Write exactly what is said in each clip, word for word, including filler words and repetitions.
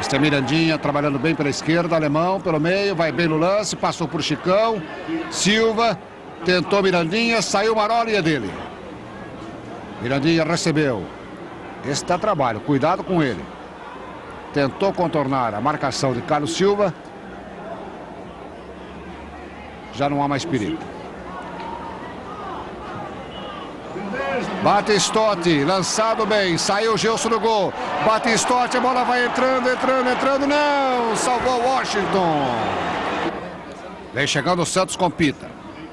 Este é Mirandinha trabalhando bem pela esquerda, alemão pelo meio, vai bem no lance, passou por Chicão, Silva, tentou Mirandinha, saiu Marola e é dele. Mirandinha recebeu. Esse dá trabalho, cuidado com ele. Tentou contornar a marcação de Carlos Silva. Já não há mais perigo. Batistotti, lançado bem, saiu Gelson no gol. Batistotti, a bola vai entrando, entrando, entrando, não! Salvou Washington. Vem chegando o Santos com Pita.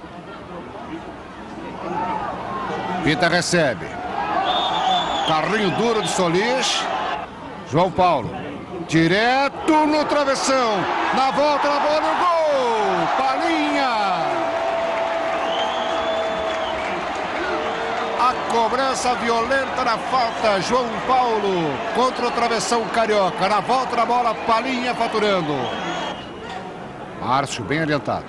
Pita recebe. Carrinho duro de Solis. João Paulo. Direto no travessão. Na volta, na bola, no gol! Palinha! A cobrança violenta na falta. João Paulo contra o travessão carioca. Na volta da bola, Palinha faturando. Márcio bem adiantado.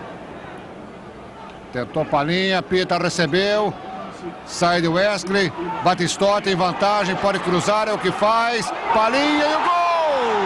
Tentou Palinha, Pita recebeu. Sai de Wesley. Batistotti em vantagem, pode cruzar, é o que faz. Palinha e o gol!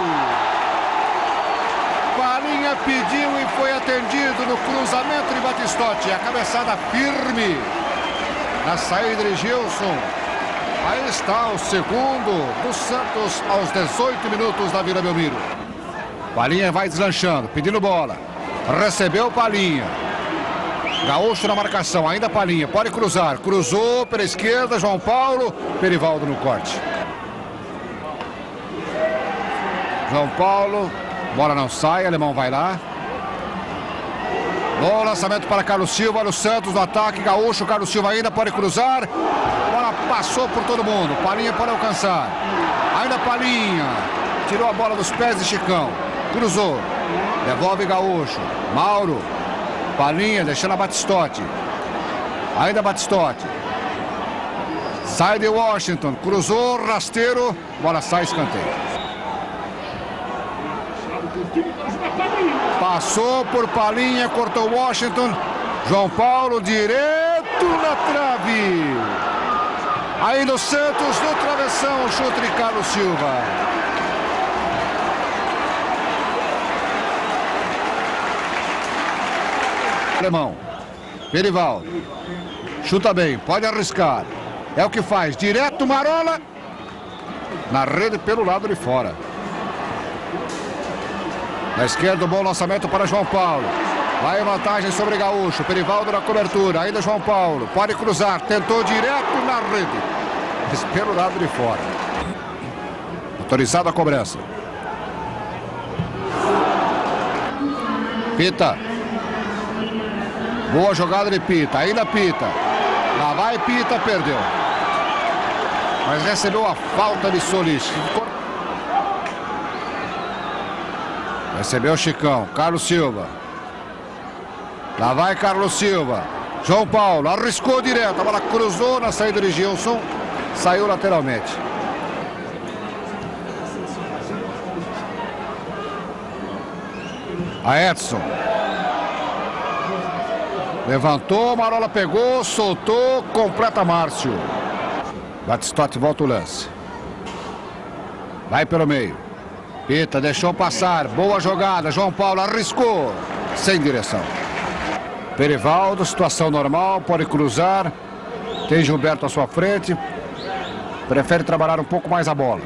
Palinha pediu e foi atendido no cruzamento de Batistotti. A cabeçada firme na saída de Gilson. Aí está o segundo do Santos aos dezoito minutos da Vila Belmiro. Palinha vai deslanchando, pedindo bola. Recebeu Palinha. Gaúcho na marcação, ainda Palinha, pode cruzar. Cruzou pela esquerda, João Paulo. Perivaldo no corte. João Paulo, bola não sai, alemão vai lá. Bom lançamento para Carlos Silva, no Santos no ataque, Gaúcho, Carlos Silva ainda pode cruzar. A bola passou por todo mundo, Palinha pode alcançar. Ainda Palinha, tirou a bola dos pés de Chicão. Cruzou, devolve Gaúcho, Mauro. Palinha deixando a Batistotti. Ainda Batistotti. Sai de Washington, cruzou, rasteiro, bola sai, escanteio. Passou por Palinha, cortou Washington. João Paulo direto na trave. Aí no Santos, no travessão, chute de Carlos Silva. Alemão. Perivaldo. Chuta bem, pode arriscar. É o que faz, direto Marola. Na rede pelo lado de fora. Na esquerda, um bom lançamento para João Paulo. Vai em vantagem sobre Gaúcho. Perivaldo na cobertura. Ainda João Paulo. Pode cruzar. Tentou direto na rede. Mas pelo lado de fora. Autorizada a cobrança. Pita. Boa jogada de Pita. Ainda Pita. Lá vai Pita. Perdeu. Mas recebeu a falta de Solis. Recebeu o Chicão, Carlos Silva. Lá vai Carlos Silva. João Paulo, arriscou direto. A bola cruzou na saída de Gilson. Saiu lateralmente. A Edson. Levantou, Marola pegou, soltou, completa Márcio. Batistotti volta o lance. Vai pelo meio. Pita deixou passar, boa jogada, João Paulo arriscou, sem direção. Perivaldo, situação normal, pode cruzar. Tem Gilberto à sua frente. Prefere trabalhar um pouco mais a bola.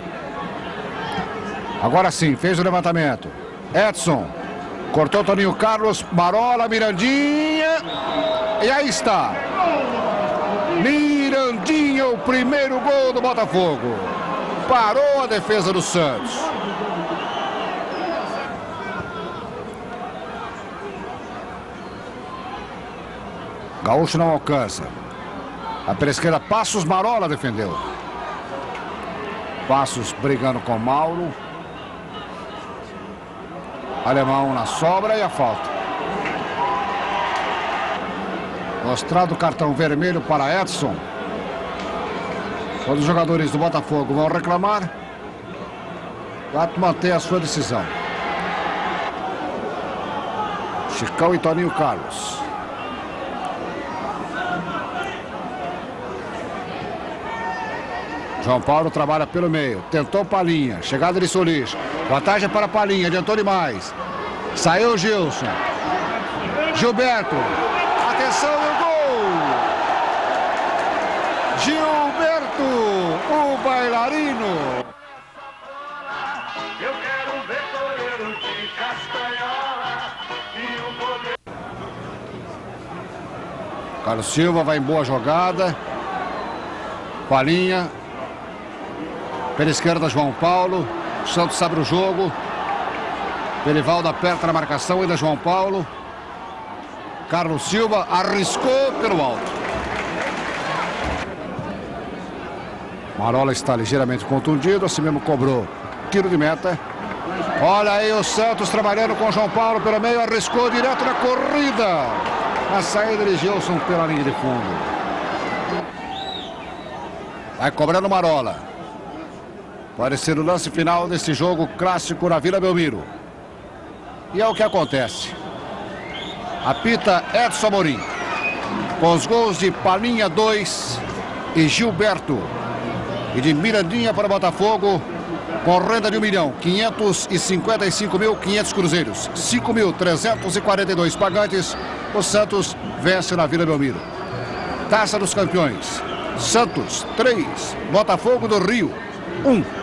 Agora sim, fez o levantamento. Edson, cortou Toninho Carlos, Marola, Mirandinha. E aí está. Mirandinha, o primeiro gol do Botafogo. Parou a defesa do Santos. Gaúcho não alcança. A pela esquerda, Passos, Marola defendeu. Passos brigando com Mauro. Alemão na sobra e a falta. Mostrado o cartão vermelho para Edson. Todos os jogadores do Botafogo vão reclamar. Vai manter a sua decisão. Chicão e Toninho Carlos. João Paulo trabalha pelo meio. Tentou Palinha. Chegada de Solis. Vantagem para Palinha. Adiantou demais. Saiu Gilson. Gilberto. Atenção no gol. Gilberto, o bailarino. Eu quero ver Toreiro de Castanhola e o poder. Carlos Silva vai em boa jogada. Palinha. Pela esquerda, João Paulo. Santos abre o jogo. Belivaldo aperta na marcação, ainda João Paulo. Carlos Silva arriscou pelo alto. Marola está ligeiramente contundido, assim mesmo cobrou tiro de meta. Olha aí o Santos trabalhando com João Paulo pelo meio, arriscou direto na corrida. A saída de Gilson pela linha de fundo. Vai cobrando Marola. Pode ser o lance final desse jogo clássico na Vila Belmiro. E é o que acontece. Apita Edson Amorim. Com os gols de Palinha dois e Gilberto. E de Mirandinha para o Botafogo. Com renda de um milhão quinhentos e cinquenta e cinco mil quinhentos cruzeiros. cinco mil trezentos e quarenta e dois pagantes. O Santos vence na Vila Belmiro. Taça dos Campeões. Santos três. Botafogo do Rio um.